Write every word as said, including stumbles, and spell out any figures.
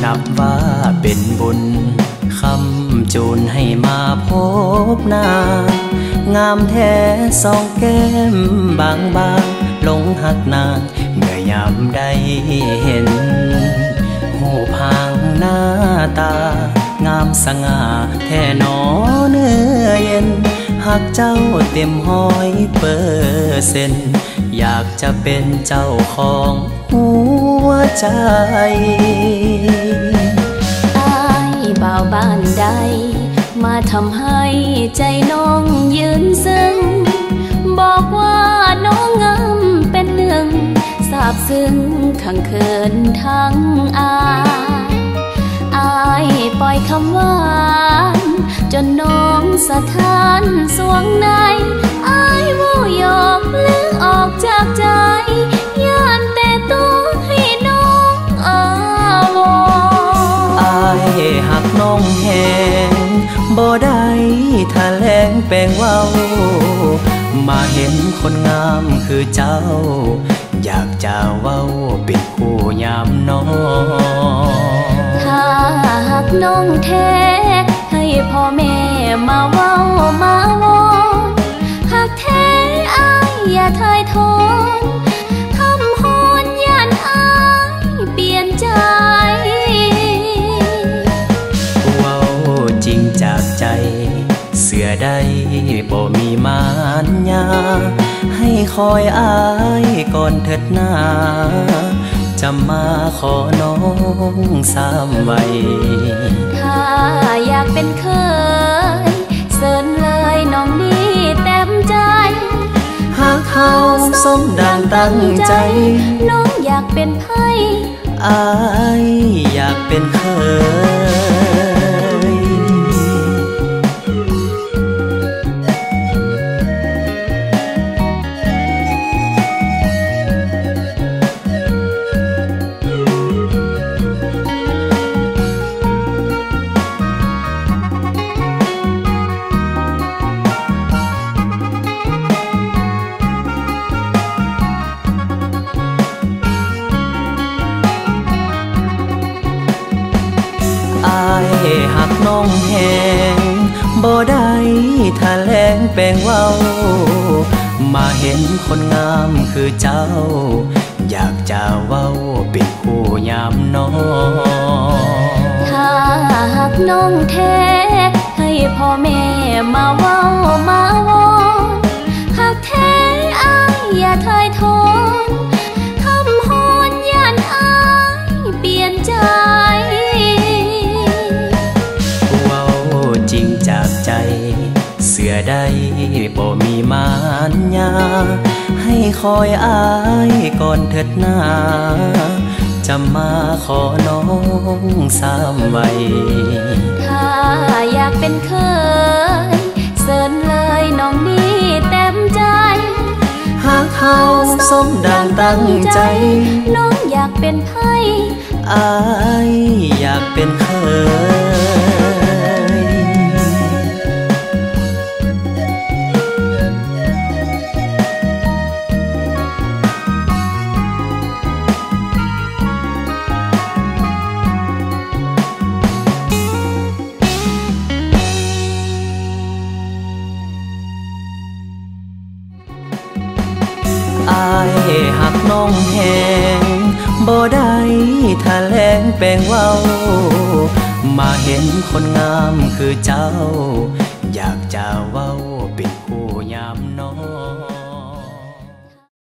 นับว่าเป็นบุญคำจูนให้มาพบหน้างามแท้สองแก้มบางบางหลงหักนางเมื่อยามได้เห็นหูพางหน้าตางามสง่าแท่หนอเนื้อเย็นหากเจ้าเต็มห้อยเปอร์เซ็นต์อยากจะเป็นเจ้าของหัวใจอ้ายบ่าวบ้านใดมาทำให้ใจน้องยืนซึ้งบอกว่าน้องงามเป็นหนึ่งซาบซึ้งขังเขินทั้งอายอายปล่อยคำหวานจนน้องสะท้านสวงในอายว่าหยอกลึกออกจากใจย่านแต่ตัวให้น้องอาวรอายหักน้องแหงบ่ได้ถ้าแลงแปลงเว้ามาเห็นคนงามคือเจ้าอยากจะเว้าเป็นคู่ยามน้องถ้าหักน้องแท้ให้พ่อแม่มาเว้ามาวอนหากแท้อายอย่าทายทอนคำฮอนย่านอายเปลี่ยนใจเว้าจริงจากใจเสือได้บ่มีมารยาให้คอยอายก่อนเถิดหน้าจะมาขอน้องสามไว้ถ้าอยากเป็นเคยเสิร์นเลยน้องนี่เต็มใจหากเขาสมดังตั้งใจน้องอยากเป็นไพ่อายอยากเป็นเคยหักน้องแหงบ่ได้ถ้าแลงแปลงเว้ามาเห็นคนงามคือเจ้าอยากจะเว้าเป็นคู่ยามน้องถ้าหักน้องแท้ให้พ่อแม่มาเว้ามาวอนหากแท้อายอย่าทายทอนคำฮอนย่านอายเปลี่ยนใจจริงจากใจเสือได้บ่มีมารยาให้คอยอายก่อนเถิดหน้าจะมาขอน้องสามไว้ถ้าอยากเป็นเคยเสิร์นเลยน้องนี่เต็มใจหากเขาสมดังตั้งใจน้องอยากเป็นไพ่อายอยากเป็นเคยอายหักน้องแหงบ่ได้ถ้าแลงแปลงเว้ามาเห็นคนงามคือเจ้าอยากจะเว้า